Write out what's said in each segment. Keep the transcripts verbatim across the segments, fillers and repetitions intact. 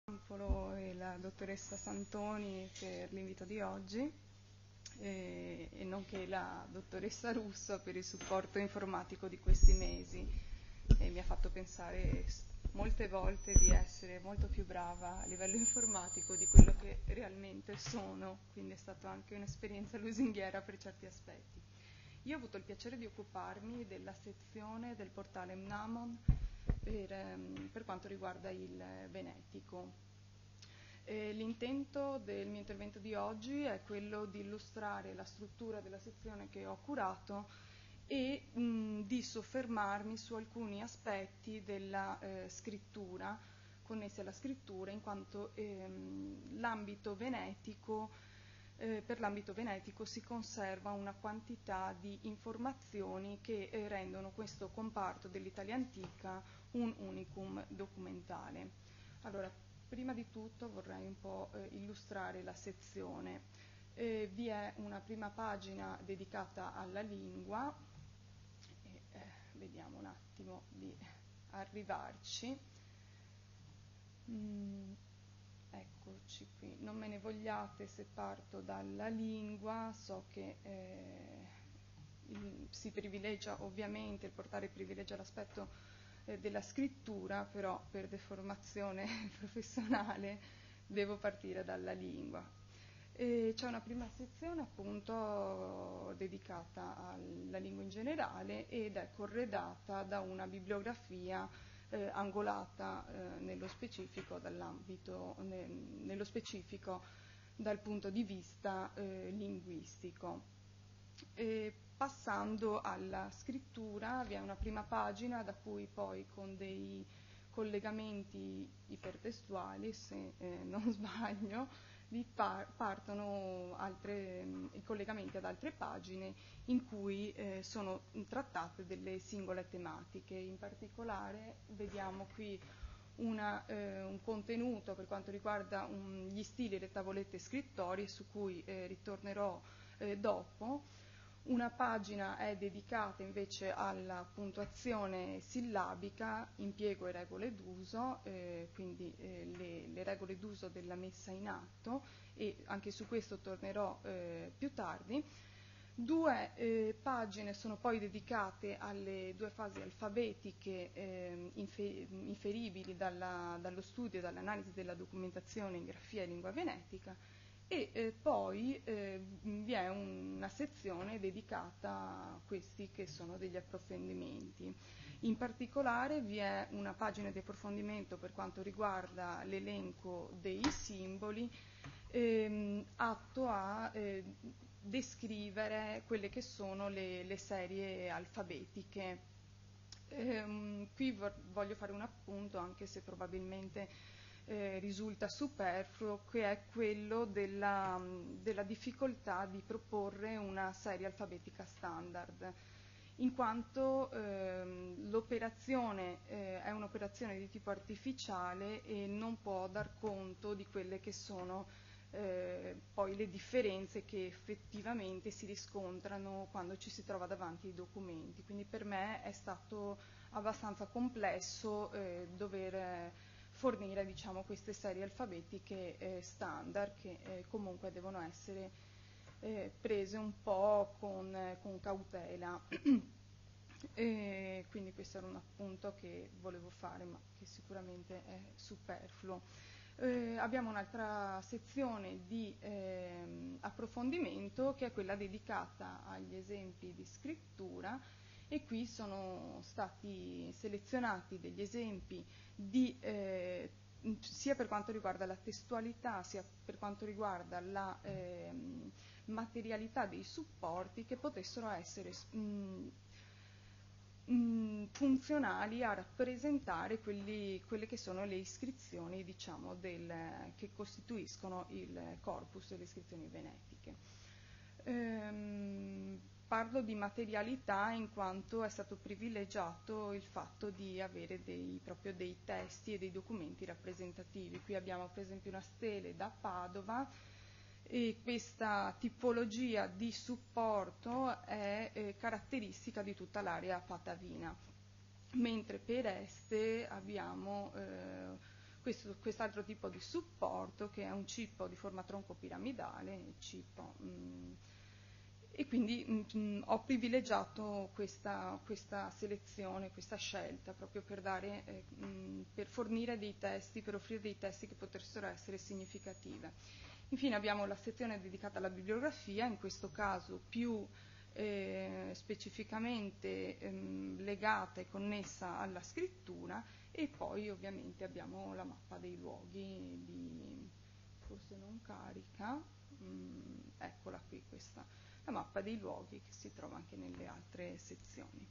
Campolo e la dottoressa Santoni per l'invito di oggi e, e nonché la dottoressa Russo per il supporto informatico di questi mesi, e mi ha fatto pensare molte volte di essere molto più brava a livello informatico di quello che realmente sono, quindi è stata anche un'esperienza lusinghiera per certi aspetti. Io ho avuto il piacere di occuparmi della sezione del portale Mnamon Per, ehm, per quanto riguarda il venetico. Eh, l'intento del mio intervento di oggi è quello di illustrare la struttura della sezione che ho curato e mh, di soffermarmi su alcuni aspetti della eh, scrittura, connessi alla scrittura, in quanto ehm, l'ambito venetico Eh, per l'ambito venetico si conserva una quantità di informazioni che eh, rendono questo comparto dell'Italia antica un unicum documentale. Allora, prima di tutto vorrei un po' eh, illustrare la sezione. Eh, vi è una prima pagina dedicata alla lingua, e, eh, vediamo un attimo di arrivarci. Mm. Eccoci qui, non me ne vogliate se parto dalla lingua, so che eh, il, si privilegia ovviamente, il portale privilegia l'aspetto eh, della scrittura, però per deformazione professionale devo partire dalla lingua. E c'è una prima sezione appunto dedicata alla lingua in generale ed è corredata da una bibliografia Eh, angolata eh, nello specifico dall'ambito, ne, nello specifico dal punto di vista eh, linguistico. E passando alla scrittura vi è una prima pagina da cui poi con dei collegamenti ipertestuali, se eh, non sbaglio, vi par- partono altre, mh, i collegamenti ad altre pagine in cui eh, sono trattate delle singole tematiche. In particolare vediamo qui una, eh, un contenuto per quanto riguarda un, gli stili e le tavolette scrittorie, su cui eh, ritornerò eh, dopo. Una pagina è dedicata invece alla puntuazione sillabica, impiego e regole d'uso, eh, quindi eh, le, le regole d'uso della messa in atto, e anche su questo tornerò eh, più tardi. Due eh, pagine sono poi dedicate alle due fasi alfabetiche eh, infer- inferibili dalla, dallo studio e dall'analisi della documentazione in grafia e lingua venetica, e eh, poi eh, vi è una sezione dedicata a questi che sono degli approfondimenti. In particolare vi è una pagina di approfondimento per quanto riguarda l'elenco dei simboli, ehm, atto a eh, descrivere quelle che sono le, le serie alfabetiche. Ehm, qui vor- voglio fare un appunto, anche se probabilmente eh, risulta superfluo, che è quello della, della difficoltà di proporre una serie alfabetica standard, in quanto ehm, l'operazione eh, è un'operazione di tipo artificiale e non può dar conto di quelle che sono eh, poi le differenze che effettivamente si riscontrano quando ci si trova davanti ai documenti. Quindi per me è stato abbastanza complesso eh, dover eh, fornire, diciamo, queste serie alfabetiche eh, standard che eh, comunque devono essere eh, prese un po' con, eh, con cautela. E quindi questo era un appunto che volevo fare, ma che sicuramente è superfluo. Eh, abbiamo un'altra sezione di ehm, approfondimento, che è quella dedicata agli esempi di scrittura, e qui sono stati selezionati degli esempi di, eh, sia per quanto riguarda la testualità sia per quanto riguarda la ehm, materialità dei supporti, che potessero essere mh, mh, funzionali a rappresentare quelli, quelle che sono le iscrizioni, diciamo, del, che costituiscono il corpus delle iscrizioni venetiche. Ehm, parlo di materialità in quanto è stato privilegiato il fatto di avere dei, proprio dei testi e dei documenti rappresentativi. Qui abbiamo per esempio una stele da Padova, e questa tipologia di supporto è eh, caratteristica di tutta l'area patavina, mentre per Este abbiamo eh, questo, quest'altro tipo di supporto, che è un cippo di forma tronco piramidale, cippo, mh, e quindi mh, ho privilegiato questa, questa selezione, questa scelta, proprio per, dare, eh, mh, per fornire dei testi, per offrire dei testi che potessero essere significative. Infine abbiamo la sezione dedicata alla bibliografia, in questo caso più eh, specificamente ehm, legata e connessa alla scrittura, e poi ovviamente abbiamo la mappa dei luoghi, di, forse non carica, mh, eccola qui questa, la mappa dei luoghi che si trova anche nelle altre sezioni.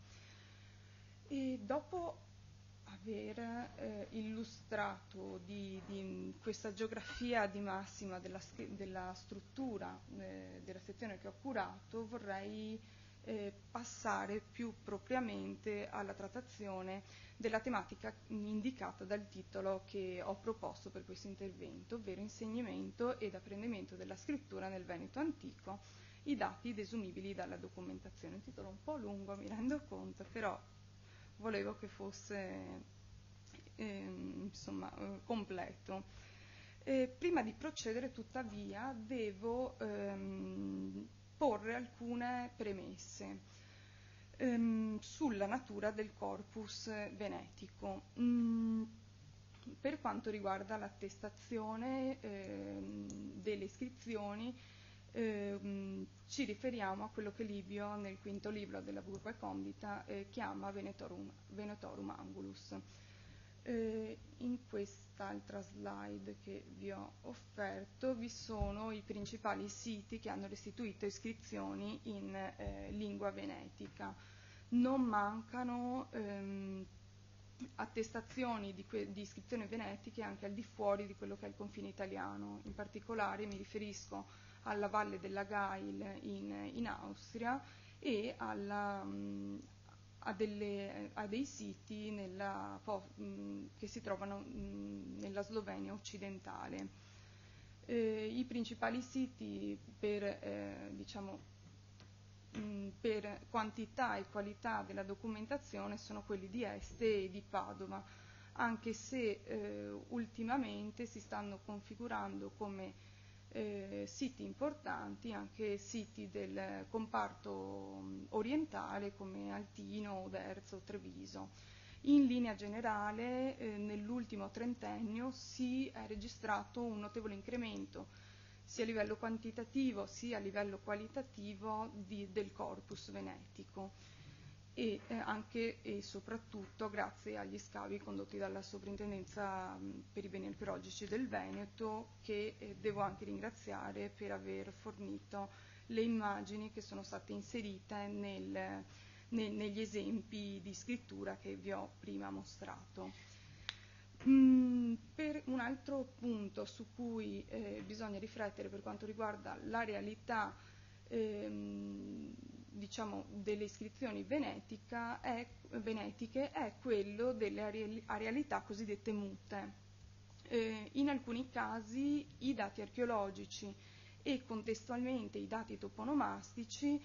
E dopo aver eh, illustrato di, di questa geografia di massima della, della struttura eh, della sezione che ho curato, vorrei eh, passare più propriamente alla trattazione della tematica indicata dal titolo che ho proposto per questo intervento, ovvero insegnamento ed apprendimento della scrittura nel Veneto antico, i dati desumibili dalla documentazione. Un titolo un po' lungo, mi rendo conto, però volevo che fosse eh, insomma, eh, completo. Eh, prima di procedere, tuttavia, devo ehm, porre alcune premesse ehm, sulla natura del corpus venetico. Mm, per quanto riguarda l'attestazione ehm, delle iscrizioni, ehm, ci riferiamo a quello che Livio nel quinto libro della Burbae Condita eh, chiama Venetorum, Venetorum Angulus. Eh, in quest'altra slide che vi ho offerto vi sono i principali siti che hanno restituito iscrizioni in eh, lingua venetica. Non mancano ehm, attestazioni di, di iscrizioni venetiche anche al di fuori di quello che è il confine italiano. In particolare mi riferisco alla Valle della Gail in, in Austria e alla, mh, a, delle, a dei siti nella, mh, che si trovano mh, nella Slovenia occidentale. Eh, I principali siti per, eh, diciamo, mh, per quantità e qualità della documentazione sono quelli di Este e di Padova, anche se eh, ultimamente si stanno configurando come Eh, siti importanti, anche siti del comparto orientale come Altino, Oderzo, Treviso. In linea generale, eh, nell'ultimo trentennio si è registrato un notevole incremento sia a livello quantitativo sia a livello qualitativo di, del corpus venetico, e eh, anche e soprattutto grazie agli scavi condotti dalla Soprintendenza mh, per i beni archeologici del Veneto, che eh, devo anche ringraziare per aver fornito le immagini che sono state inserite nel, ne, negli esempi di scrittura che vi ho prima mostrato. Mm, per un altro punto su cui eh, bisogna riflettere per quanto riguarda la realtà ehm, diciamo, delle iscrizioni venetica è, venetiche è quello delle arealità cosiddette mute. Eh, in alcuni casi i dati archeologici e contestualmente i dati toponomastici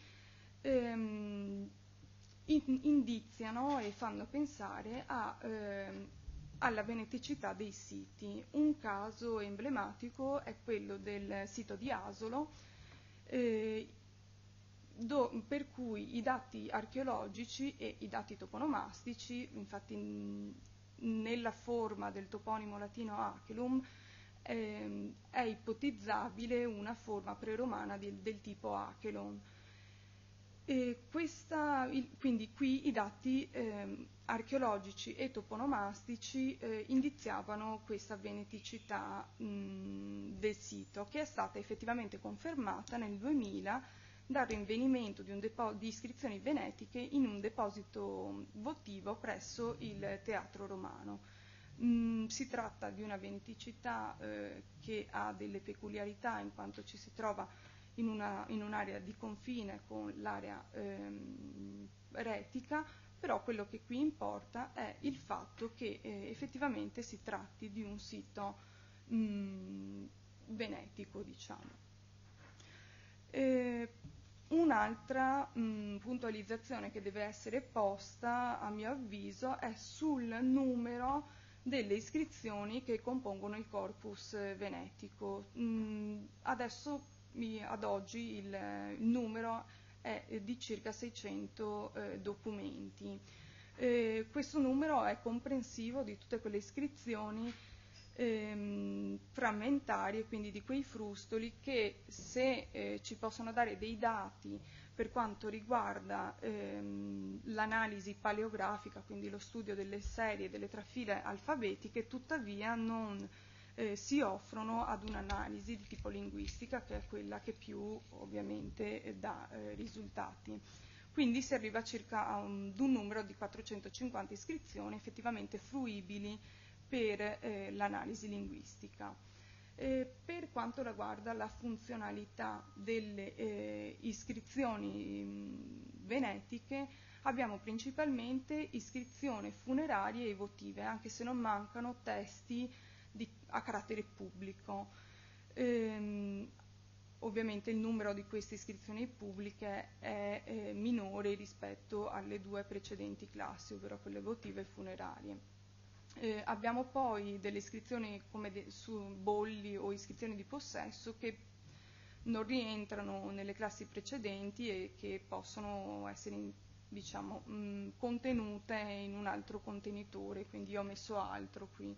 ehm, in, indiziano e fanno pensare a, ehm, alla veneticità dei siti. Un caso emblematico è quello del sito di Asolo, eh, Do, per cui i dati archeologici e i dati toponomastici, infatti in, nella forma del toponimo latino Acelum, ehm, è ipotizzabile una forma preromana del, del tipo Acelon. E questa, il, quindi qui i dati ehm, archeologici e toponomastici eh, indiziavano questa veneticità mh, del sito, che è stata effettivamente confermata nel duemila dal rinvenimento di, un depo- di iscrizioni venetiche in un deposito votivo presso il Teatro Romano. Mm, si tratta di una veneticità eh, che ha delle peculiarità in quanto ci si trova in, una, in un'area di confine con l'area ehm, retica, però quello che qui importa è il fatto che eh, effettivamente si tratti di un sito mm, venetico, diciamo. Eh, Un'altra mh, puntualizzazione che deve essere posta, a mio avviso, è sul numero delle iscrizioni che compongono il corpus venetico. Mm, adesso, ad oggi, il, il numero è di circa seicento eh, documenti. Eh, questo numero è comprensivo di tutte quelle iscrizioni ehm, frammentarie, quindi di quei frustoli che, se eh, ci possono dare dei dati per quanto riguarda ehm, l'analisi paleografica, quindi lo studio delle serie e delle trafile alfabetiche, tuttavia non eh, si offrono ad un'analisi di tipo linguistica, che è quella che più ovviamente eh, dà eh, risultati. Quindi si arriva circa a un, ad un numero di quattrocentocinquanta iscrizioni effettivamente fruibili per eh, l'analisi linguistica. Eh, per quanto riguarda la funzionalità delle eh, iscrizioni mh, venetiche, abbiamo principalmente iscrizioni funerarie e votive, anche se non mancano testi di, a carattere pubblico. Ehm, ovviamente il numero di queste iscrizioni pubbliche è eh, minore rispetto alle due precedenti classi, ovvero quelle votive e funerarie. Eh, abbiamo poi delle iscrizioni come de- su bolli o iscrizioni di possesso che non rientrano nelle classi precedenti e che possono essere in, diciamo, mh, contenute in un altro contenitore, quindi ho messo altro qui.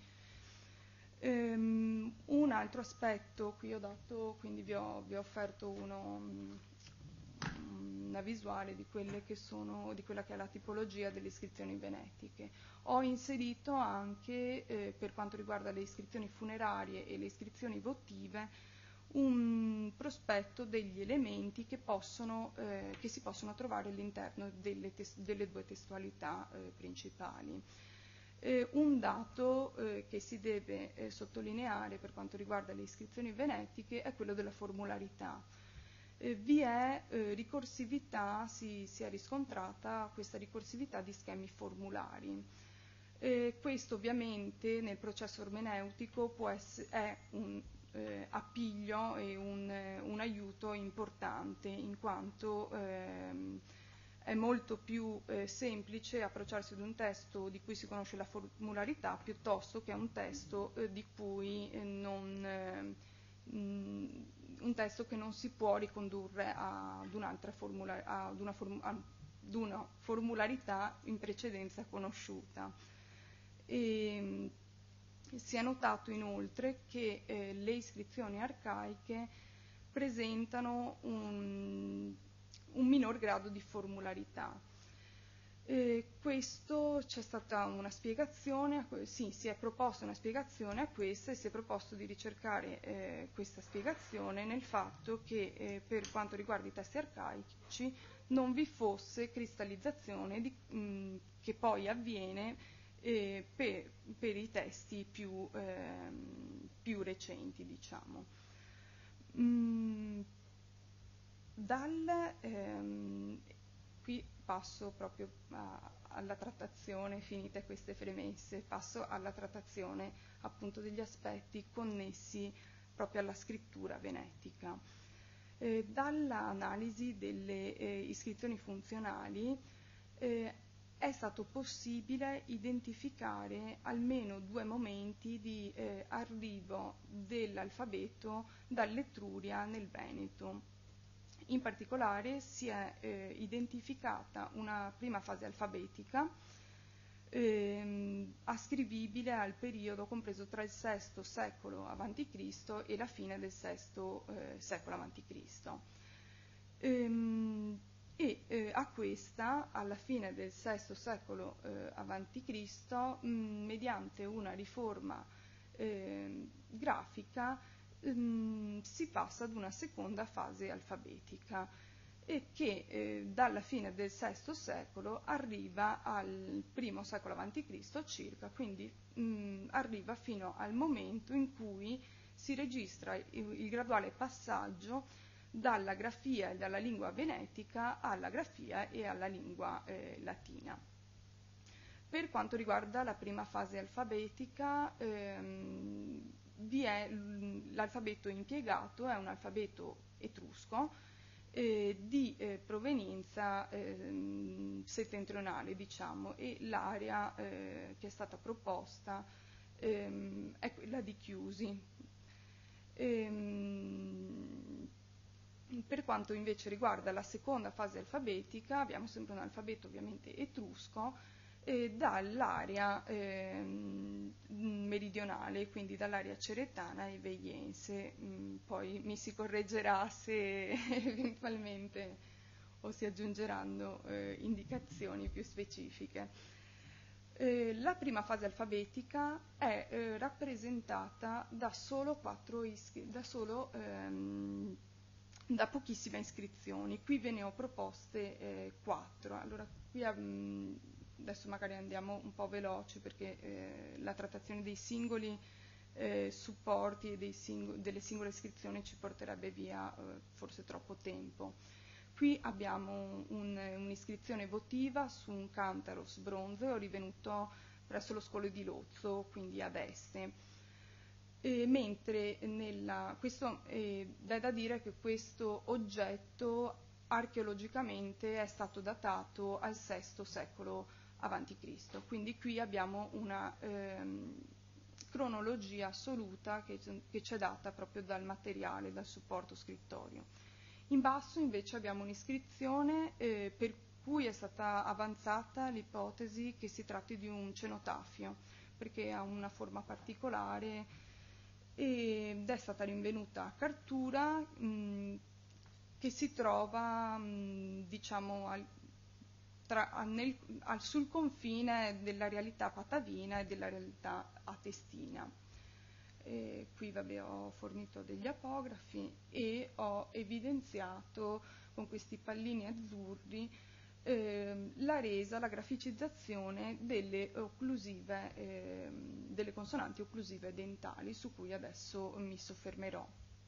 Um, un altro aspetto, qui ho dato, quindi vi ho, vi ho offerto uno, um, una visuale di, quelle che sono, di quella che è la tipologia delle iscrizioni venetiche. Ho inserito anche, eh, per quanto riguarda le iscrizioni funerarie e le iscrizioni votive, un prospetto degli elementi che, possono, eh, che si possono trovare all'interno delle, delle due testualità eh, principali. Eh, un dato eh, che si deve eh, sottolineare per quanto riguarda le iscrizioni venetiche è quello della formularità. Eh, vi è eh, ricorsività, si, si è riscontrata questa ricorsività di schemi formulari. Eh, questo ovviamente nel processo ermeneutico può essere, è un eh, appiglio e un, eh, un aiuto importante, in quanto ehm, è molto più eh, semplice approcciarsi ad un testo di cui si conosce la formularità piuttosto che a un testo eh, di cui eh, non, eh, mh, un testo che non si può ricondurre ad un'altra formula, ad una, form, ad una formularità in precedenza conosciuta. E, si è notato inoltre che eh, le iscrizioni arcaiche presentano un un minor grado di formularità. Eh, questo c'è stata una spiegazione, sì, si è proposta una spiegazione a questa e si è proposto di ricercare eh, questa spiegazione nel fatto che eh, per quanto riguarda i testi arcaici non vi fosse cristallizzazione di, mh, che poi avviene eh, per, per i testi più, eh, più recenti, diciamo. Mm, Dal, ehm, qui passo proprio a, alla trattazione, finite queste premesse, passo alla trattazione appunto degli aspetti connessi proprio alla scrittura venetica. Eh, dall'analisi delle eh, iscrizioni funzionali eh, è stato possibile identificare almeno due momenti di eh, arrivo dell'alfabeto dall'Etruria nel Veneto. In particolare si è eh, identificata una prima fase alfabetica ehm, ascrivibile al periodo compreso tra il sesto secolo avanti Cristo e la fine del sesto eh, secolo avanti Cristo. Ehm, e eh, a questa, alla fine del sesto secolo eh, avanti Cristo, mh, mediante una riforma eh, grafica, si passa ad una seconda fase alfabetica e che eh, dalla fine del sesto secolo arriva al primo secolo avanti Cristo circa, quindi mh, arriva fino al momento in cui si registra il, il graduale passaggio dalla grafia e dalla lingua venetica alla grafia e alla lingua eh, latina. Per quanto riguarda la prima fase alfabetica, ehm, vi è l'alfabeto impiegato, è un alfabeto etrusco eh, di eh, provenienza eh, settentrionale, diciamo, e l'area eh, che è stata proposta ehm, è quella di Chiusi. Ehm, per quanto invece riguarda la seconda fase alfabetica, abbiamo sempre un alfabeto ovviamente etrusco, eh, dall'area eh, meridionale, quindi dall'area ceretana e veiense. Mm, poi mi si correggerà se eventualmente o si aggiungeranno eh, indicazioni più specifiche. Eh, la prima fase alfabetica è eh, rappresentata da solo quattro iscri- da solo ehm, da pochissime iscrizioni. Qui ve ne ho proposte eh, quattro. Allora, qui um, adesso magari andiamo un po' veloci perché eh, la trattazione dei singoli eh, supporti e dei sing- delle singole iscrizioni ci porterebbe via eh, forse troppo tempo. Qui abbiamo un, un'iscrizione votiva su un Cantaros bronzeo rivenuto presso lo Scolo di Lozzo, quindi ad Este. Eh, mentre nella, questo, eh, è da dire che questo oggetto archeologicamente è stato datato al sesto secolo avanti Cristo, quindi qui abbiamo una ehm, cronologia assoluta che, che ci è data proprio dal materiale, dal supporto scrittorio. In basso invece abbiamo un'iscrizione eh, per cui è stata avanzata l'ipotesi che si tratti di un cenotafio, perché ha una forma particolare ed è stata rinvenuta a Cartura, mh, che si trova mh, diciamo al, tra, nel, al, sul confine della realtà patavina e della realtà atestina. Eh, qui vabbè, ho fornito degli apografi e ho evidenziato con questi pallini azzurri eh, la resa, la graficizzazione delle, occlusive, eh, delle consonanti occlusive dentali, su cui adesso mi soffermerò.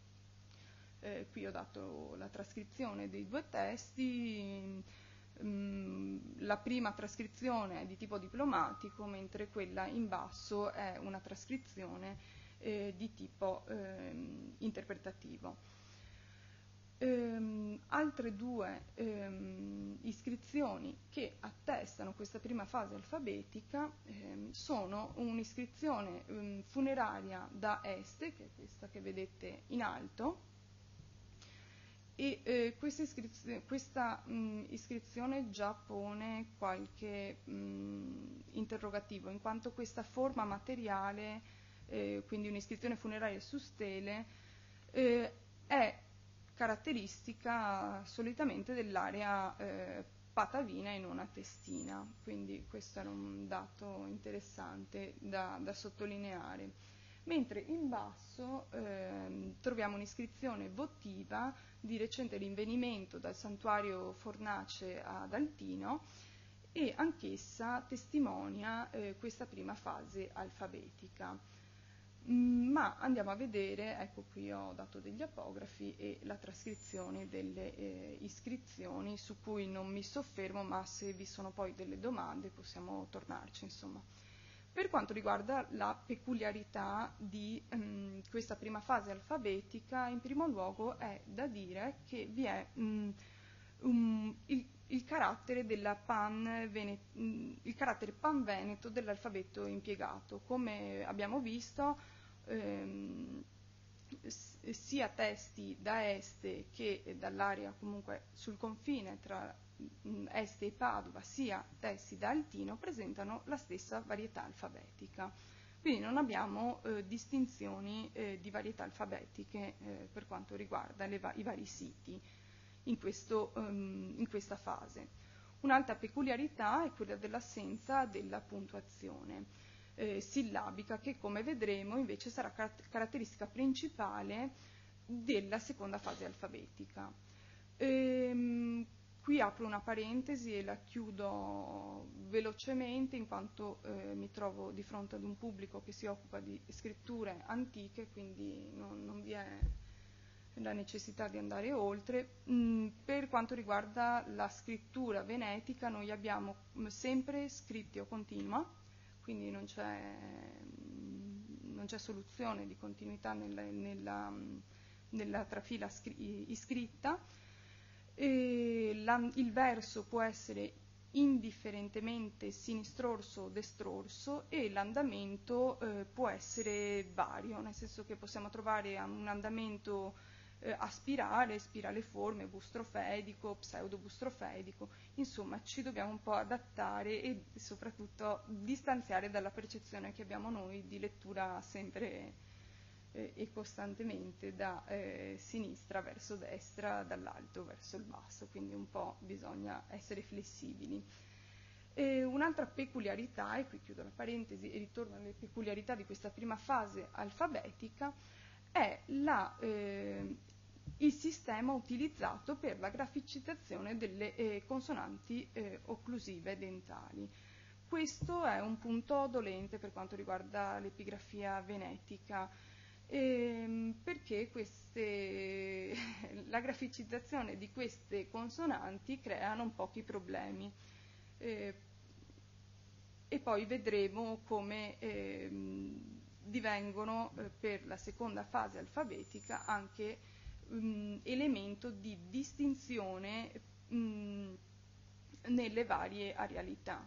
Eh, qui ho dato la trascrizione dei due testi. La prima trascrizione è di tipo diplomatico, mentre quella in basso è una trascrizione eh, di tipo ehm, interpretativo. Ehm, altre due ehm, iscrizioni che attestano questa prima fase alfabetica ehm, sono un'iscrizione ehm, funeraria da Este, che è questa che vedete in alto, e eh, questa, iscrizio- questa mh, iscrizione già pone qualche mh, interrogativo, in quanto questa forma materiale, eh, quindi un'iscrizione funeraria su stele, eh, è caratteristica solitamente dell'area eh, patavina e non atestina, quindi questo era un dato interessante da, da sottolineare. Mentre in basso ehm, troviamo un'iscrizione votiva di recente rinvenimento dal santuario Fornace ad Altino e anch'essa testimonia eh, questa prima fase alfabetica. Mm, ma andiamo a vedere, ecco qui ho dato degli apografi e la trascrizione delle eh, iscrizioni, su cui non mi soffermo, ma se vi sono poi delle domande possiamo tornarci, insomma. Per quanto riguarda la peculiarità di um, questa prima fase alfabetica, in primo luogo è da dire che vi è um, um, il, il carattere della pan um, il carattere panveneto dell'alfabeto impiegato. Come abbiamo visto, um, sia testi da Este che dall'area comunque sul confine tra Este e Padova, sia testi da Altino, presentano la stessa varietà alfabetica. Quindi non abbiamo eh, distinzioni eh, di varietà alfabetiche eh, per quanto riguarda le va- i vari siti in, questo, um, in questa fase. Un'altra peculiarità è quella dell'assenza della puntuazione eh, sillabica, che come vedremo invece sarà car- caratteristica principale della seconda fase alfabetica. Ehm, Qui apro una parentesi e la chiudo velocemente, in quanto eh, mi trovo di fronte ad un pubblico che si occupa di scritture antiche, quindi non, non vi è la necessità di andare oltre. Mm, per quanto riguarda la scrittura venetica, noi abbiamo sempre scrittio continua, quindi non c'è, non c'è soluzione di continuità nella, nella, nella trafila scri- iscritta. E la, il verso può essere indifferentemente sinistrorso o destrorso, e l'andamento eh, può essere vario, nel senso che possiamo trovare un andamento eh, a spirale, spiraleforme, bustrofedico, pseudobustrofedico. Insomma, ci dobbiamo un po' adattare e soprattutto distanziare dalla percezione che abbiamo noi di lettura sempre eh, e costantemente da eh, sinistra verso destra, dall'alto verso il basso, quindi un po' bisogna essere flessibili. E un'altra peculiarità, e qui chiudo la parentesi e ritorno alle peculiarità di questa prima fase alfabetica, è la, eh, il sistema utilizzato per la graficizzazione delle eh, consonanti eh, occlusive dentali. Questo è un punto dolente per quanto riguarda l'epigrafia venetica, ehm, perché queste, la graficizzazione di queste consonanti crea non pochi problemi. Eh, e poi vedremo come ehm, divengono eh, per la seconda fase alfabetica anche mh, elemento di distinzione mh, nelle varie arealità.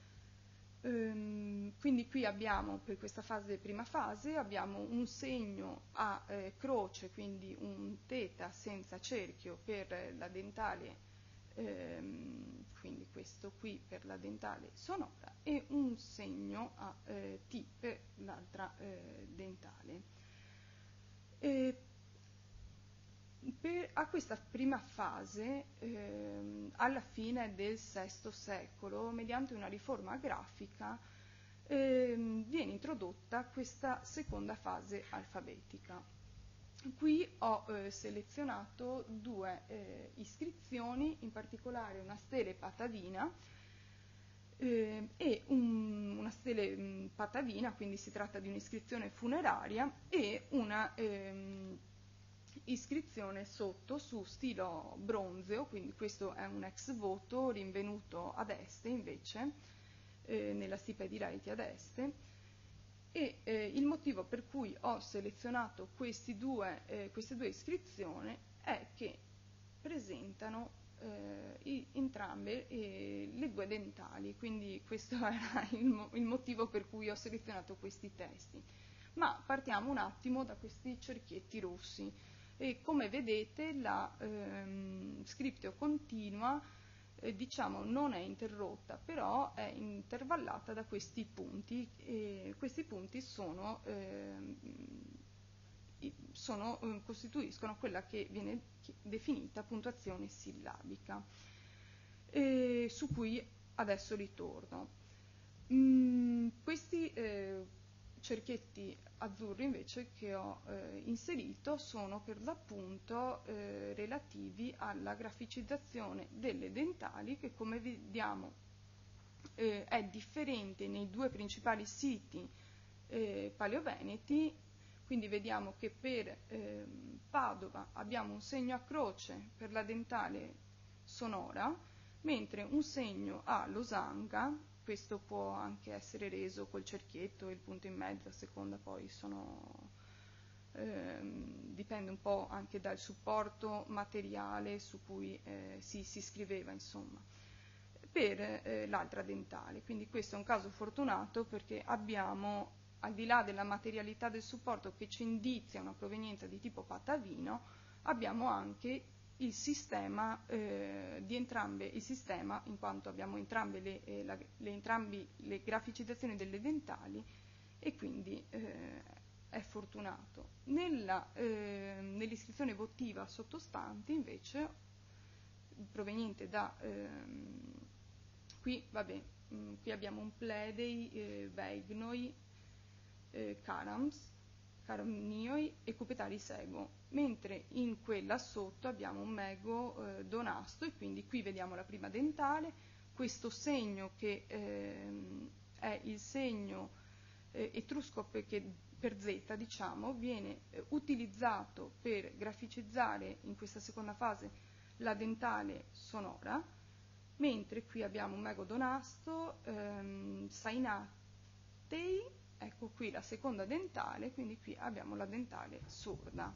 Ehm, quindi qui abbiamo, per questa fase, prima fase, abbiamo un segno a eh, croce, quindi un teta senza cerchio per la dentale, ehm, quindi questo qui per la dentale sonora, e un segno a eh, T per l'altra eh, dentale. E per, a questa prima fase, ehm, alla fine del sesto secolo, mediante una riforma grafica, ehm, viene introdotta questa seconda fase alfabetica. Qui ho eh, selezionato due eh, iscrizioni, in particolare una stele patavina eh, e un, una stele mh, patavina, quindi si tratta di un'iscrizione funeraria, e una ehm, iscrizione sotto su stilo bronzeo, quindi questo è un ex voto rinvenuto ad Este invece, eh, nella stipe di Laeti ad Este. E eh, il motivo per cui ho selezionato questi due, eh, queste due iscrizioni è che presentano eh, i, entrambe eh, le due dentali, quindi questo era il, mo- il motivo per cui ho selezionato questi testi. Ma partiamo un attimo da questi cerchietti rossi, e come vedete la ehm, scriptio continua eh, diciamo non è interrotta, però è intervallata da questi punti, e questi punti sono, ehm, sono, eh, costituiscono quella che viene definita puntuazione sillabica, e su cui adesso ritorno. Mm, questi eh, cerchietti azzurri invece che ho eh, inserito sono per l'appunto eh, relativi alla graficizzazione delle dentali, che come vediamo eh, è differente nei due principali siti eh, paleoveneti. Quindi vediamo che per eh, Padova abbiamo un segno a croce per la dentale sonora, mentre un segno a losanga, questo può anche essere reso col cerchietto e il punto in mezzo, a seconda poi sono, ehm, dipende un po' anche dal supporto materiale su cui eh, si, si scriveva, insomma, per eh, l'altra dentale. Quindi questo è un caso fortunato, perché abbiamo, al di là della materialità del supporto che ci indizia una provenienza di tipo patavino, abbiamo anche il sistema eh, di entrambe, il sistema in quanto abbiamo entrambe le, eh, la, le, entrambi le graficizzazioni delle dentali, e quindi eh, è fortunato. Nella, eh, nell'iscrizione votiva sottostante invece, proveniente da ehm, qui, vabbè, mh, qui abbiamo un pledei, eh, veignoi, eh, carams, caramnioi e cupetari sego, mentre in quella sotto abbiamo un mego eh, donasto, e quindi qui vediamo la prima dentale, questo segno che ehm, è il segno eh, etrusco che per Z, diciamo, viene eh, utilizzato per graficizzare in questa seconda fase la dentale sonora, mentre qui abbiamo un mego donasto, ehm, sainatei, ecco qui la seconda dentale, quindi qui abbiamo la dentale sorda.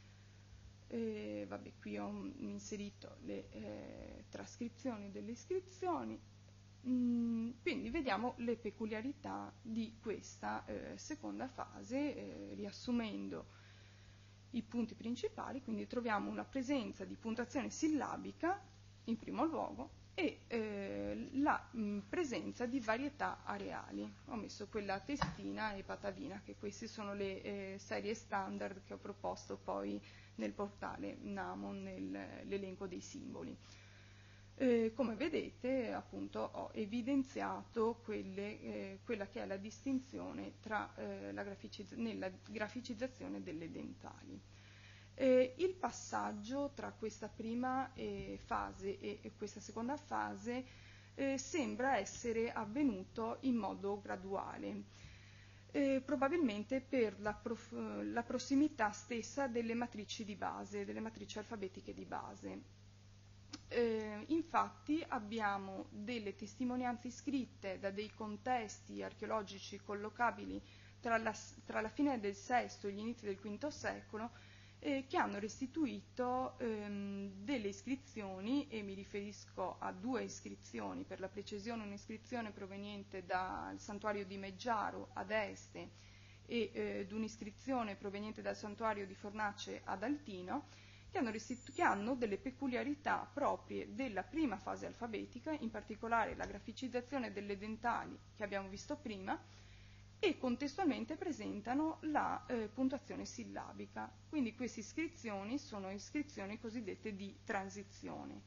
E, vabbè, qui ho inserito le eh, trascrizioni delle iscrizioni, Mm, quindi vediamo le peculiarità di questa eh, seconda fase, eh, riassumendo i punti principali. Quindi troviamo una presenza di puntuazione sillabica in primo luogo e eh, la mh, presenza di varietà areali. Ho messo quella testina e patavina, che queste sono le eh, serie standard che ho proposto poi nel portale Namon, nell'elenco dei simboli. Eh, come vedete, appunto, ho evidenziato quelle, eh, quella che è la distinzione tra, eh, la graficizz- nella graficizzazione delle dentali. Eh, il passaggio tra questa prima eh, fase e, e questa seconda fase eh, sembra essere avvenuto in modo graduale, eh, probabilmente per la, prof- la prossimità stessa delle matrici di base, delle matrici alfabetiche di base. Eh, infatti abbiamo delle testimonianze scritte da dei contesti archeologici collocabili tra la, tra la fine del sesto e gli inizi del quinto secolo eh, che hanno restituito ehm, delle iscrizioni, e mi riferisco a due iscrizioni, per la precisione un'iscrizione proveniente dal santuario di Meggiaro ad Este e eh, un'iscrizione proveniente dal santuario di Fornace ad Altino, Che hanno, che hanno delle peculiarità proprie della prima fase alfabetica, in particolare la graficizzazione delle dentali che abbiamo visto prima, e contestualmente presentano la eh, puntuazione sillabica. Quindi queste iscrizioni sono iscrizioni cosiddette di transizione.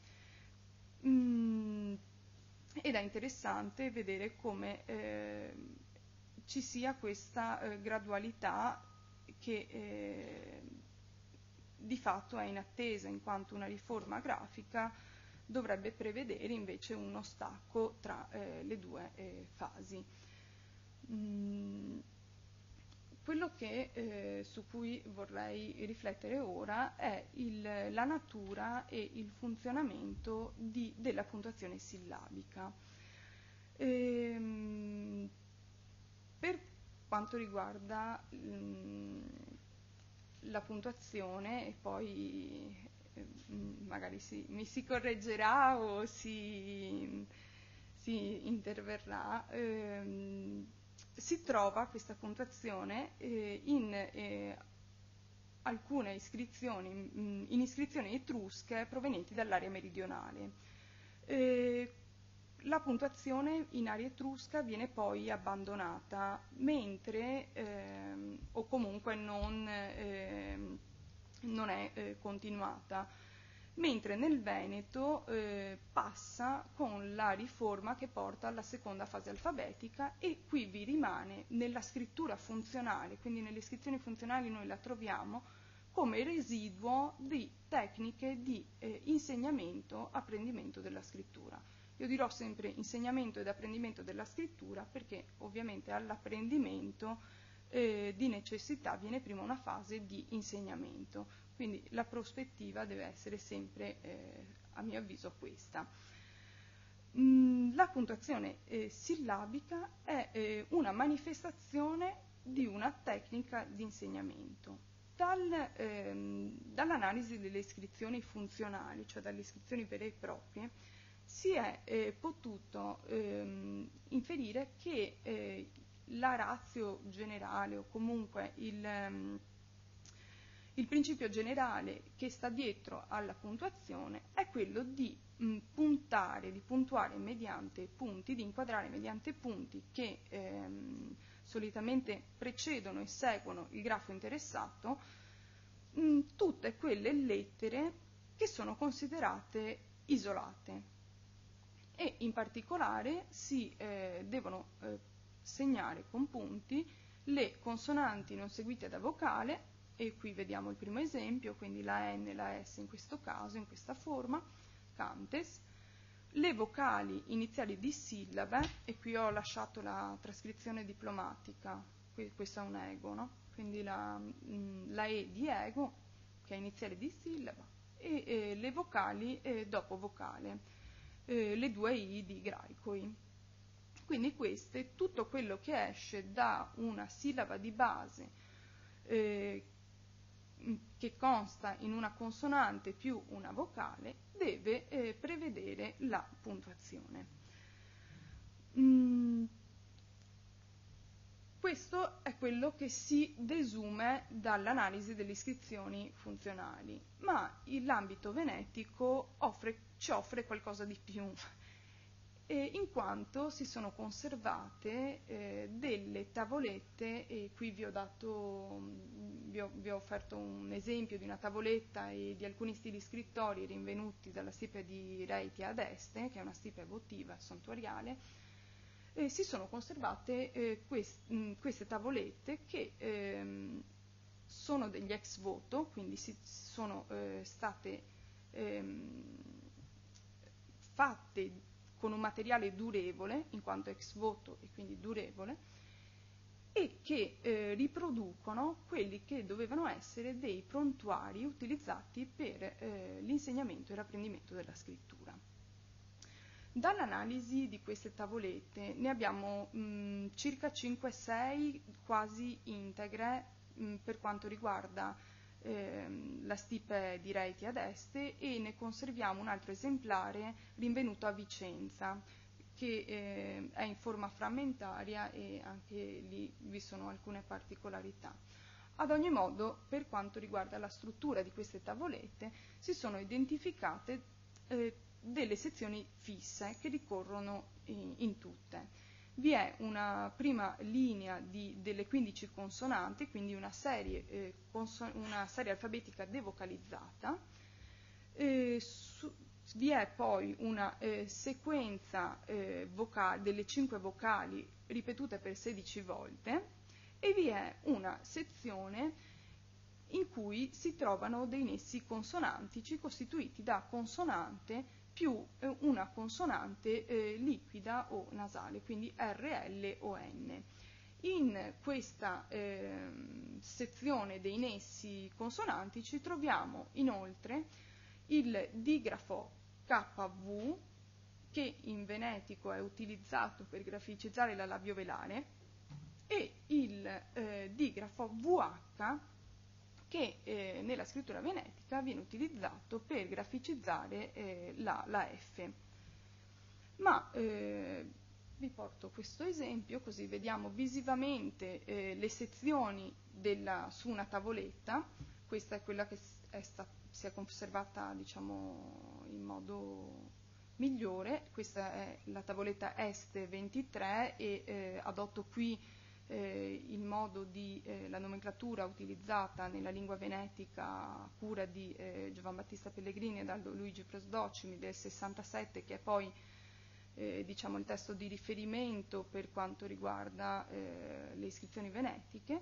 Mm, ed è interessante vedere come eh, ci sia questa eh, gradualità che eh, di fatto è in attesa, in quanto una riforma grafica dovrebbe prevedere invece uno stacco tra eh, le due eh, fasi. Mm, quello che, eh, su cui vorrei riflettere ora è il, la natura e il funzionamento di, della puntuazione sillabica. Ehm, per quanto riguarda mm, la puntuazione, e poi eh, magari si, mi si correggerà o si, si interverrà, ehm, si trova questa puntuazione eh, in eh, alcune iscrizioni, mh, in iscrizioni etrusche provenienti dall'area meridionale. Eh, la puntuazione in area etrusca viene poi abbandonata, mentre, ehm, o comunque non, ehm, non è eh, continuata, mentre nel Veneto eh, passa con la riforma che porta alla seconda fase alfabetica, e qui vi rimane nella scrittura funzionale, quindi nelle iscrizioni funzionali noi la troviamo come residuo di tecniche di eh, insegnamento, apprendimento della scrittura. Io dirò sempre insegnamento ed apprendimento della scrittura perché ovviamente all'apprendimento eh, di necessità viene prima una fase di insegnamento, quindi la prospettiva deve essere sempre, eh, a mio avviso, questa. Mm, la puntuazione eh, sillabica è eh, una manifestazione di una tecnica di insegnamento. Dal, ehm, dall'analisi delle iscrizioni funzionali, cioè dalle iscrizioni vere e proprie, si è eh, potuto ehm, inferire che eh, la ratio generale, o comunque il, um, il principio generale che sta dietro alla puntuazione è quello di mh, puntare, di puntuare mediante punti, di inquadrare mediante punti che ehm, solitamente precedono e seguono il grafo interessato mh, tutte quelle lettere che sono considerate isolate. E in particolare si eh, devono eh, segnare con punti le consonanti non seguite da vocale, e qui vediamo il primo esempio, quindi la N e la S in questo caso, in questa forma, cantes, le vocali iniziali di sillabe, e qui ho lasciato la trascrizione diplomatica, qui, questo è un ego, no? Quindi la, mh, la E di ego, che è iniziale di sillaba, e, e le vocali eh, dopo vocale. Eh, le due I di graicoi. Quindi queste, tutto quello che esce da una sillaba di base eh, che consta in una consonante più una vocale deve eh, prevedere la puntuazione. Mm, questo è quello che si desume dall'analisi delle iscrizioni funzionali, ma l'ambito venetico offre, ci offre qualcosa di più, eh, in quanto si sono conservate eh, delle tavolette, e qui vi ho, dato, vi, ho, vi ho offerto un esempio di una tavoletta e di alcuni stili scrittori rinvenuti dalla stipe di Reitia ad Este, che è una stipe votiva santuariale. Eh, si sono conservate eh, quest, mh, queste tavolette che ehm, sono degli ex voto, quindi si, sono eh, state ehm, fatte con un materiale durevole, in quanto ex voto e quindi durevole, e che eh, riproducono quelli che dovevano essere dei prontuari utilizzati per eh, l'insegnamento e l'apprendimento della scrittura. Dall'analisi di queste tavolette ne abbiamo mh, circa cinque sei quasi integre mh, per quanto riguarda ehm, la stipe di Reitia ad Este, e ne conserviamo un altro esemplare rinvenuto a Vicenza, che eh, è in forma frammentaria e anche lì vi sono alcune particolarità. Ad ogni modo, per quanto riguarda la struttura di queste tavolette, si sono identificate eh, delle sezioni fisse che ricorrono in, in tutte. Vi è una prima linea di, delle quindici consonanti, quindi una serie, eh, una serie alfabetica devocalizzata. Eh, su, vi è poi una eh, sequenza eh, vocale, delle cinque vocali ripetute per sedici volte, e vi è una sezione in cui si trovano dei nessi consonantici costituiti da consonante più eh, una consonante eh, liquida o nasale, quindi R L o N. In questa eh, sezione dei nessi consonantici troviamo inoltre il digrafo K V, che in venetico è utilizzato per graficizzare la labiovelare, e il eh, digrafo V H, che eh, nella scrittura venetica viene utilizzato per graficizzare eh, la, la F. Ma eh, vi porto questo esempio, così vediamo visivamente eh, le sezioni della, su una tavoletta. Questa è quella che è sta, si è conservata, diciamo, in modo migliore. Questa è la tavoletta Este ventitré, e eh, adotto qui Eh, il modo di eh, la nomenclatura utilizzata nella lingua venetica a cura di eh, Giovan Battista Pellegrini e Aldo Luigi Prosdocimi del sessantasette, che è poi eh, diciamo il testo di riferimento per quanto riguarda eh, le iscrizioni venetiche,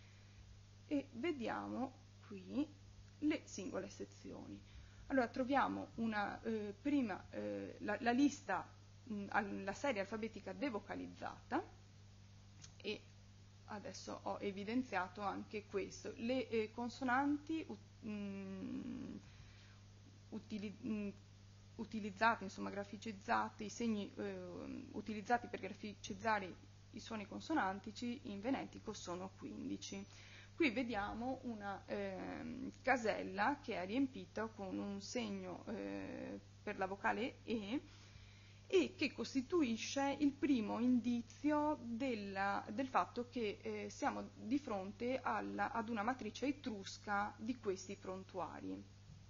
e vediamo qui le singole sezioni. Allora troviamo una eh, prima eh, la, la lista, mh, la serie alfabetica devocalizzata, e adesso ho evidenziato anche questo. Le eh, consonanti mh, utili, mh, utilizzate, insomma graficizzate, i segni eh, utilizzati per graficizzare i suoni consonantici in venetico sono quindici. Qui vediamo una eh, casella che è riempita con un segno eh, per la vocale E, e che costituisce il primo indizio della, del fatto che eh, siamo di fronte alla, ad una matrice etrusca di questi prontuari.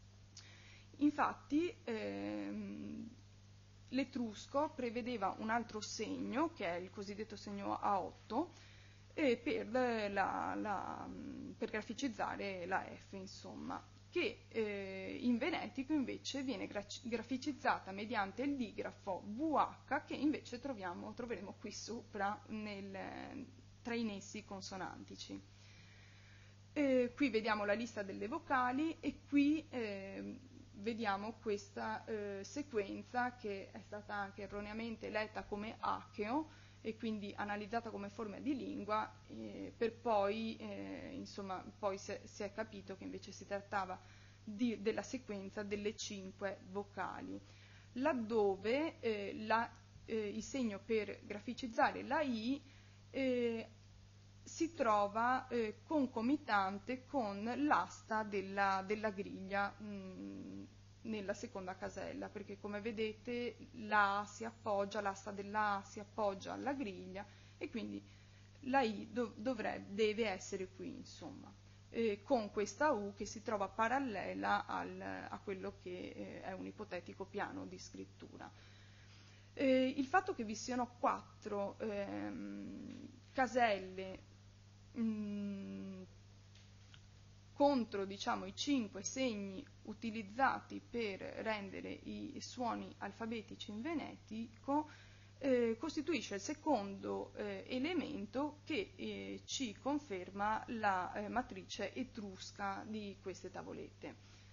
Infatti ehm, l'etrusco prevedeva un altro segno, che è il cosiddetto segno A otto, eh, per, la, la, per graficizzare la F, insomma, che eh, in venetico invece viene graficizzata mediante il digrafo V H, che invece troviamo, troveremo qui sopra nel, tra i nessi consonantici. Eh, qui vediamo la lista delle vocali, e qui eh, vediamo questa eh, sequenza che è stata anche erroneamente letta come acheo e quindi analizzata come forma di lingua, eh, per poi, eh, insomma, poi si è, si è capito che invece si trattava di, della sequenza delle cinque vocali, laddove eh, la, eh, il segno per graficizzare la I eh, si trova eh, concomitante con l'asta della, della griglia mh, nella seconda casella, perché come vedete la A si appoggia, l'asta della A si appoggia alla griglia e quindi la I dov- dovrebbe, deve essere qui, insomma, eh, con questa U che si trova parallela al, a quello che eh, è un ipotetico piano di scrittura. Eh, il fatto che vi siano quattro ehm, caselle mh, contro, diciamo, i cinque segni utilizzati per rendere i suoni alfabetici in venetico eh, costituisce il secondo eh, elemento che eh, ci conferma la eh, matrice etrusca di queste tavolette.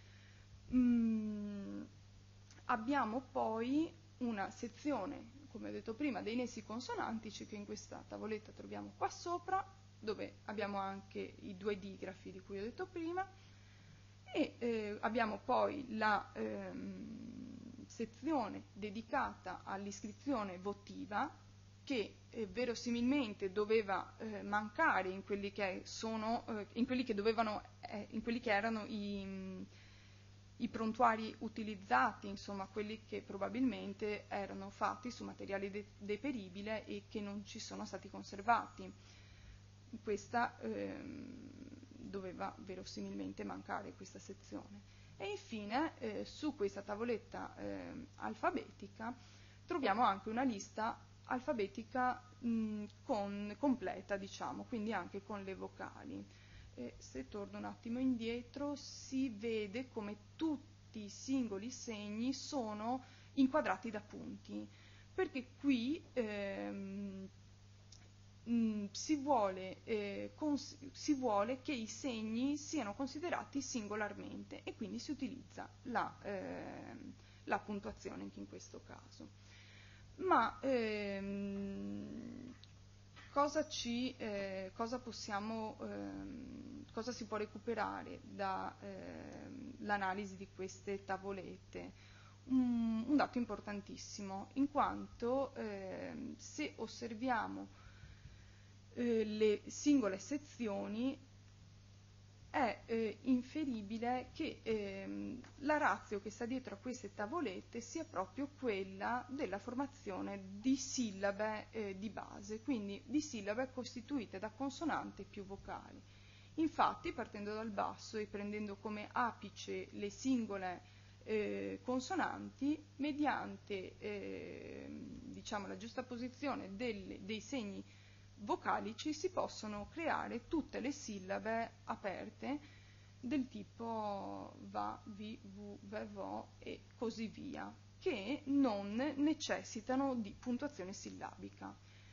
Mm, abbiamo poi una sezione, come ho detto prima, dei nessi consonantici che in questa tavoletta troviamo qua sopra, dove abbiamo anche i due digrafi di cui ho detto prima, e eh, abbiamo poi la ehm, sezione dedicata all'iscrizione votiva, che eh, verosimilmente doveva eh, mancare in quelli che sono, eh, in quelli che dovevano, eh, in quelli che erano i, mh, i prontuari utilizzati, insomma quelli che probabilmente erano fatti su materiale de- deperibile e che non ci sono stati conservati. Questa ehm, doveva verosimilmente mancare questa sezione. E infine eh, su questa tavoletta eh, alfabetica troviamo anche una lista alfabetica mh, con, completa, diciamo, quindi anche con le vocali. E se torno un attimo indietro si vede come tutti i singoli segni sono inquadrati da punti, perché qui ehm, mh, si, vuole, eh, cons- si vuole che i segni siano considerati singolarmente e quindi si utilizza la, ehm, la puntuazione anche in questo caso. Ma ehm, cosa, ci, eh, cosa, possiamo, ehm, cosa si può recuperare dall'analisi ehm, di queste tavolette? Un, un dato importantissimo, in quanto ehm, se osserviamo eh, le singole sezioni è eh, inferibile che ehm, la ratio che sta dietro a queste tavolette sia proprio quella della formazione di sillabe eh, di base, quindi di sillabe costituite da consonante più vocali. Infatti, partendo dal basso e prendendo come apice le singole eh, consonanti, mediante eh, diciamo, la giusta posizione del, dei segni vocalici si possono creare tutte le sillabe aperte del tipo va, vi, vu, ve, vo e così via, che non necessitano di puntuazione sillabica.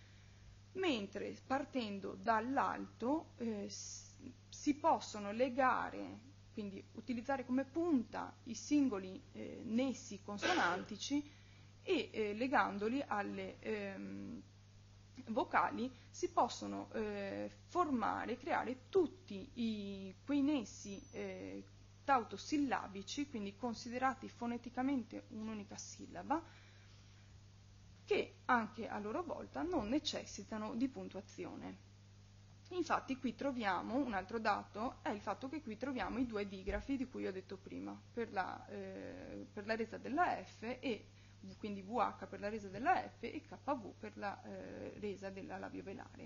Mentre partendo dall'alto eh, si possono legare, quindi utilizzare come punta i singoli eh, nessi consonantici e eh, legandoli alle ehm, vocali si possono eh, formare, creare tutti i, quei nessi eh, tautosillabici, quindi considerati foneticamente un'unica sillaba, che anche a loro volta non necessitano di puntuazione. Infatti qui troviamo, un altro dato è il fatto che qui troviamo i due digrafi di cui ho detto prima, per la, eh, per la resa della F, e quindi V H per la resa della F e K V per la eh, resa della labiovelare.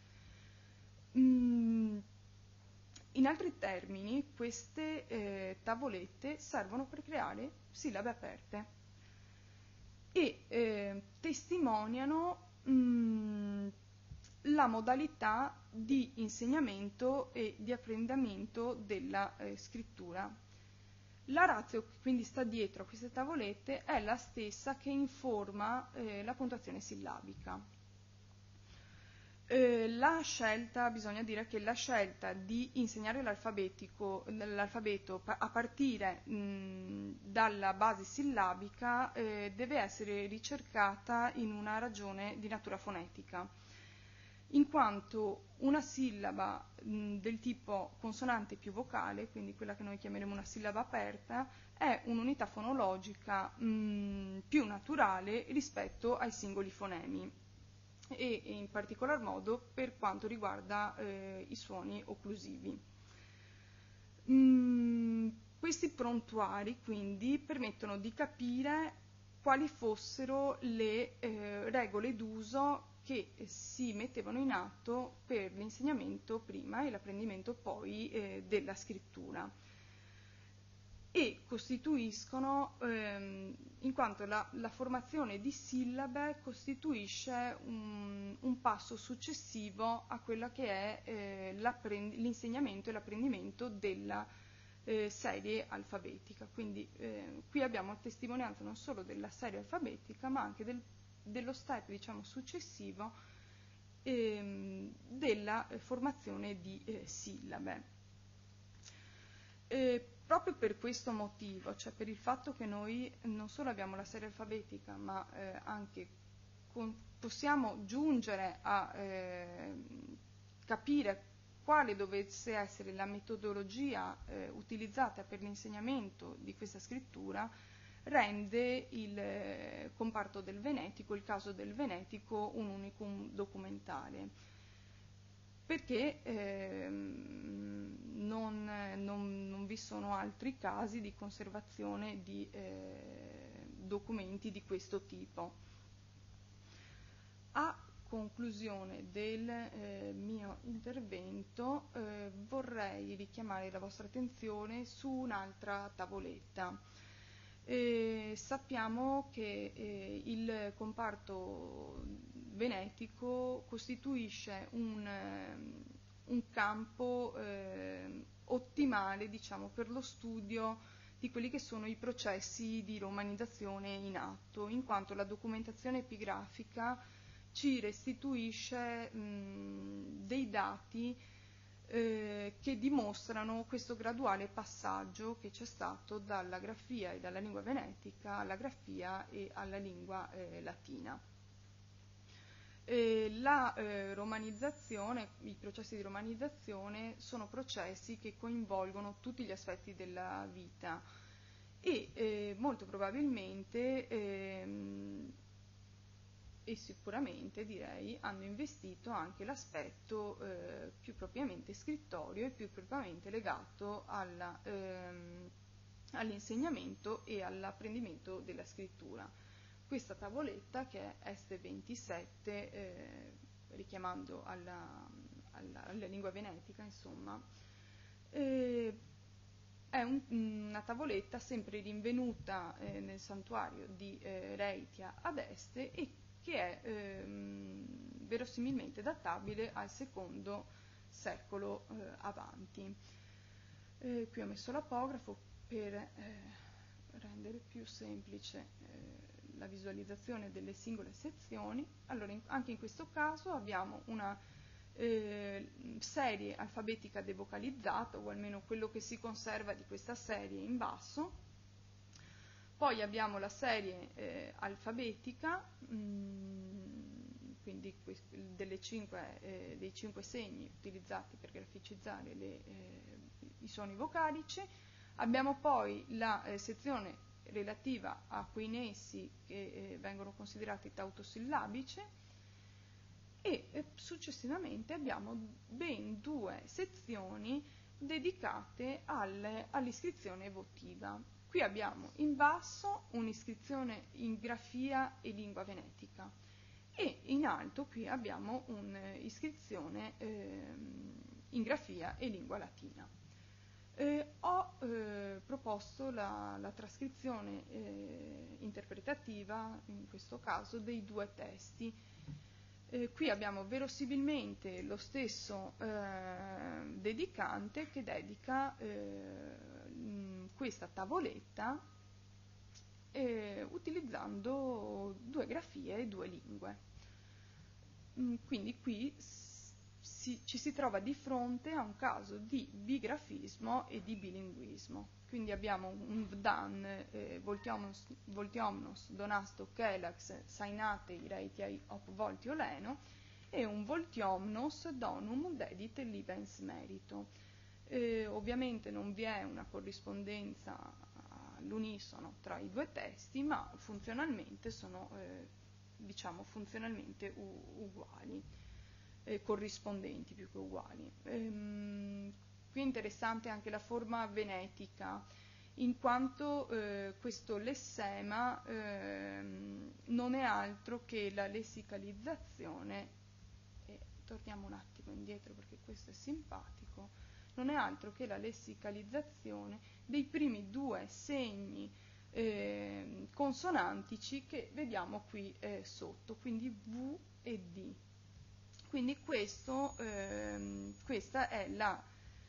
Mm, in altri termini, queste eh, tavolette servono per creare sillabe aperte e eh, testimoniano mh, la modalità di insegnamento e di apprendimento della eh, scrittura. La ratio che quindi sta dietro a queste tavolette è la stessa che informa eh, la puntuazione sillabica. Eh, la scelta, bisogna dire che la scelta di insegnare l'alfabeto a partire mh, dalla base sillabica eh, deve essere ricercata in una ragione di natura fonetica, in quanto una sillaba mh, del tipo consonante più vocale, quindi quella che noi chiameremo una sillaba aperta, è un'unità fonologica mh, più naturale rispetto ai singoli fonemi, e in particolar modo per quanto riguarda eh, i suoni occlusivi. Mm, questi prontuari quindi permettono di capire quali fossero le eh, regole d'uso che si mettevano in atto per l'insegnamento prima e l'apprendimento poi eh, della scrittura, e costituiscono, ehm, in quanto la, la formazione di sillabe costituisce un, un passo successivo a quella che è eh, l'insegnamento e l'apprendimento della eh, serie alfabetica. Quindi eh, qui abbiamo testimonianza non solo della serie alfabetica, ma anche del, dello step, diciamo, successivo ehm, della eh, formazione di eh, sillabe. Eh, proprio per questo motivo, cioè per il fatto che noi non solo abbiamo la serie alfabetica, ma eh, anche con, possiamo giungere a eh, capire quale dovesse essere la metodologia eh, utilizzata per l'insegnamento di questa scrittura, rende il eh, comparto del Venetico, il caso del Venetico, un unicum documentale, perché ehm, non, non, non vi sono altri casi di conservazione di eh, documenti di questo tipo. A conclusione del eh, mio intervento eh, vorrei richiamare la vostra attenzione su un'altra tavoletta. Eh, sappiamo che eh, il comparto venetico costituisce un, um, un campo eh, ottimale, diciamo, per lo studio di quelli che sono i processi di romanizzazione in atto, in quanto la documentazione epigrafica ci restituisce mh, dei dati eh, che dimostrano questo graduale passaggio che c'è stato dalla grafia e dalla lingua venetica alla grafia e alla lingua eh, latina. Eh, la eh, romanizzazione, i processi di romanizzazione sono processi che coinvolgono tutti gli aspetti della vita e eh, molto probabilmente ehm, e sicuramente, direi, hanno investito anche l'aspetto eh, più propriamente scrittorio e più propriamente legato alla, ehm, all'insegnamento e all'apprendimento della scrittura. Questa tavoletta, che è S ventisette, eh, richiamando alla, alla, alla lingua venetica, insomma, eh, è un, una tavoletta sempre rinvenuta eh, nel santuario di eh, Reitia ad Est e che è ehm, verosimilmente databile al secondo secolo eh, avanti. Eh, qui ho messo l'apografo per eh, rendere più semplice eh, la visualizzazione delle singole sezioni. Allora, in, anche in questo caso abbiamo una eh, serie alfabetica devocalizzata, o almeno quello che si conserva di questa serie in basso. Poi abbiamo la serie eh, alfabetica, mh, quindi delle cinque, eh, dei cinque segni utilizzati per graficizzare le, eh, i suoni vocalici. Abbiamo poi la eh, sezione relativa a quei nessi che eh, vengono considerati tautosillabici e eh, successivamente abbiamo ben due sezioni dedicate al, all'iscrizione votiva. Qui abbiamo in basso un'iscrizione in grafia e lingua venetica e in alto qui abbiamo un'iscrizione eh, in grafia e lingua latina. Eh, ho eh, proposto la, la trascrizione eh, interpretativa, in questo caso, dei due testi. Eh, qui abbiamo verosimilmente lo stesso eh, dedicante che dedica eh, questa tavoletta eh, utilizzando due grafie e due lingue. Mm, quindi qui si, ci si trova di fronte a un caso di bigrafismo e di bilinguismo. Quindi abbiamo un Dan, eh, Voltiomnos, Voltiomnos, Donasto, Chelax, Sainate, Reitiai, Op Voltio Leno, e un Voltiomnos, Donum, Dedit, Libens Merito. Eh, ovviamente non vi è una corrispondenza all'unisono tra i due testi, ma funzionalmente sono eh, diciamo funzionalmente u- uguali, eh, corrispondenti più che uguali. Ehm, qui è interessante anche la forma venetica. in quanto eh, questo lessema eh, non è altro che la lessicalizzazione, e torniamo un attimo indietro perché questo è simpatico, non è altro che la lessicalizzazione dei primi due segni eh, consonantici che vediamo qui eh, sotto, quindi V e D. Quindi questo, ehm, questa è la,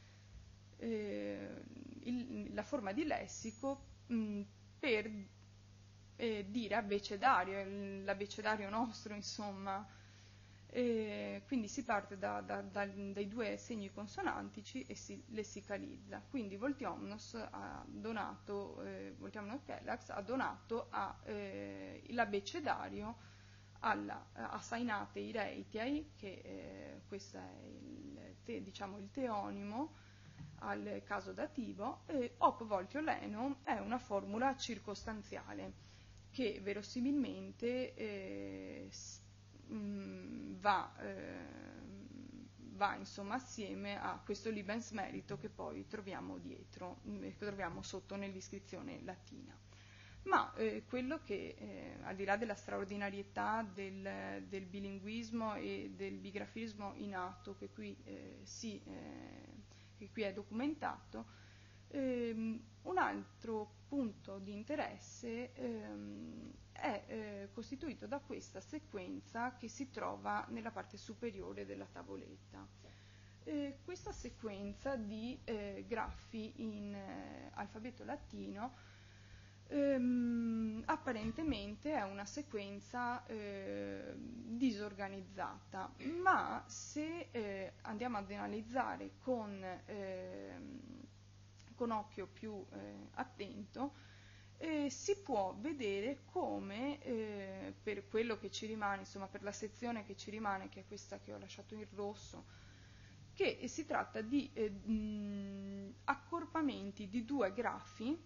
eh, il, la forma di lessico mh, per eh, dire abbecedario, l'abbecedario nostro, insomma. E quindi si parte da, da, da, dai due segni consonantici e si lessicalizza. Quindi Voltiomnos ha donato, eh, Voltiomnos Kellax ha donato a, eh, l'abbecedario alla, a Sainate Reitiai, che eh, questo è il, te, diciamo, il teonimo al caso dativo, e op voltio leno è una formula circostanziale che verosimilmente eh, mh, va, eh, va insomma assieme a questo Lebensmerito che poi troviamo dietro, che troviamo sotto nell'iscrizione latina. Ma eh, quello che, eh, al di là della straordinarietà del, del bilinguismo e del bigrafismo in atto che qui, eh, si, eh, che qui è documentato, ehm, un altro punto di interesse ehm, è eh, costituito da questa sequenza che si trova nella parte superiore della tavoletta. Eh, questa sequenza di eh, grafi in eh, alfabeto latino Ehm, apparentemente è una sequenza eh, disorganizzata, ma se eh, andiamo ad analizzare con, eh, con occhio più eh, attento, eh, si può vedere come eh, per quello che ci rimane, insomma per la sezione che ci rimane, che è questa che ho lasciato in rosso, che si tratta di eh, mh, accorpamenti di due grafi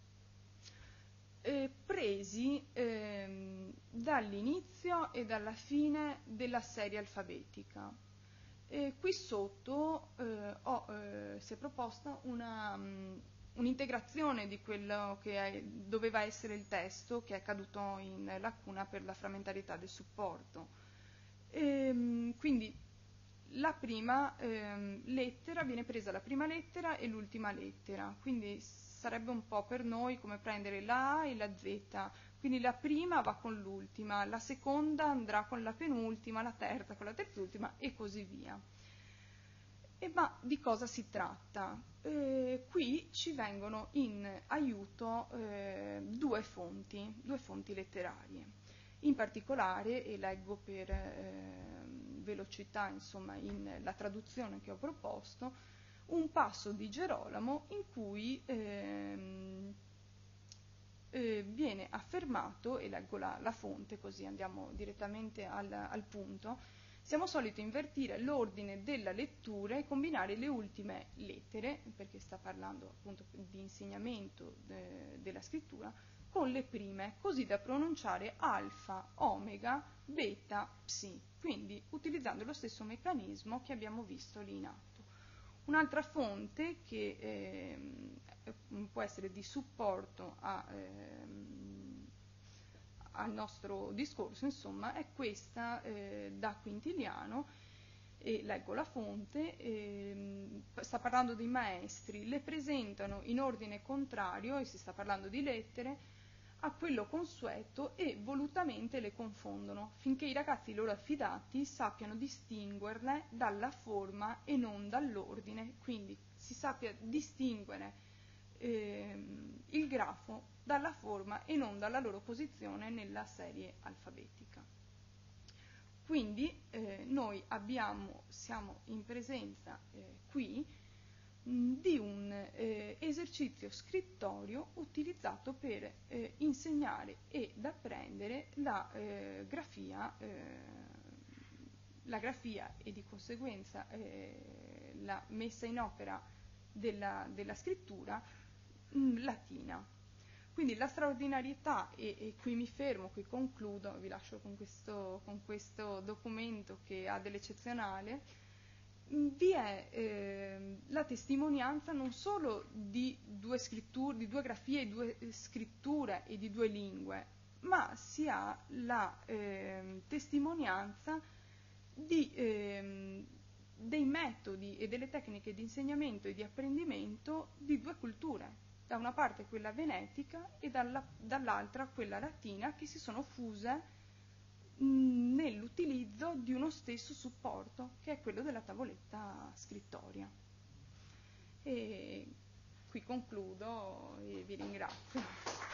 Eh, presi ehm, dall'inizio e dalla fine della serie alfabetica. E qui sotto eh, ho, eh, si è proposta una, um, un'integrazione di quello che è, doveva essere il testo, che è caduto in lacuna per la frammentarietà del supporto. E, quindi la prima ehm, lettera, viene presa la prima lettera e l'ultima lettera, quindi sarebbe un po' per noi come prendere la A e la Z, quindi la prima va con l'ultima, la seconda andrà con la penultima, la terza con la terzultima e così via. E ma di cosa si tratta? Eh, qui ci vengono in aiuto eh, due fonti, due fonti letterarie. In particolare, e leggo per eh, velocità, insomma, in la traduzione che ho proposto, un passo di Gerolamo in cui ehm, eh, viene affermato, e leggo la, la fonte così andiamo direttamente al, al punto: siamo soliti invertire l'ordine della lettura e combinare le ultime lettere, perché sta parlando appunto di insegnamento de, della scrittura, con le prime, così da pronunciare alfa, omega, beta, psi, quindi utilizzando lo stesso meccanismo che abbiamo visto lì in atto. Un'altra fonte che eh, può essere di supporto a, ehm, al nostro discorso, insomma, è questa eh, da Quintiliano, e leggo la fonte, ehm, sta parlando dei maestri, le presentano in ordine contrario, e si sta parlando di lettere, a quello consueto e volutamente le confondono, finché i ragazzi loro affidati sappiano distinguerle dalla forma e non dall'ordine, quindi si sappia distinguere ehm, il grafo dalla forma e non dalla loro posizione nella serie alfabetica. Quindi eh, noi abbiamo, siamo in presenza eh, qui di un eh, esercizio scrittorio utilizzato per eh, insegnare ed apprendere la eh, grafia, eh, la grafia e di conseguenza eh, la messa in opera della, della scrittura mh, latina. Quindi la straordinarietà, e, e qui mi fermo, qui concludo, vi lascio con questo, con questo documento che ha dell'eccezionale, vi è eh, la testimonianza non solo di due scritture, di due grafie, di due scritture e di due lingue, ma si ha la eh, testimonianza di, eh, dei metodi e delle tecniche di insegnamento e di apprendimento di due culture, da una parte quella venetica e dalla, dall'altra quella latina, che si sono fuse nell'utilizzo di uno stesso supporto, che è quello della tavoletta scrittoria. E qui concludo e vi ringrazio.